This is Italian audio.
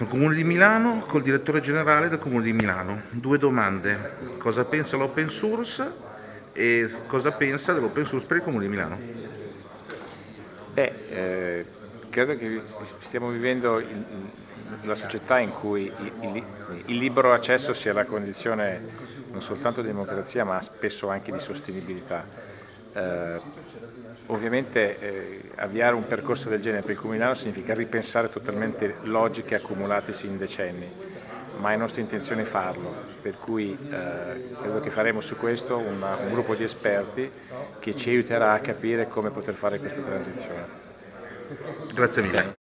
Sono Comune di Milano col direttore generale del Comune di Milano. Due domande: cosa pensa l'open source e cosa pensa dell'open source per il Comune di Milano? Credo che stiamo vivendo la società in cui il libero accesso sia la condizione non soltanto di democrazia ma spesso anche di sostenibilità. Ovviamente avviare un percorso del genere per il Comune di Milano significa ripensare totalmente logiche accumulatesi in decenni, ma è nostra intenzione farlo, per cui credo che faremo su questo un gruppo di esperti che ci aiuterà a capire come poter fare questa transizione. Grazie mille.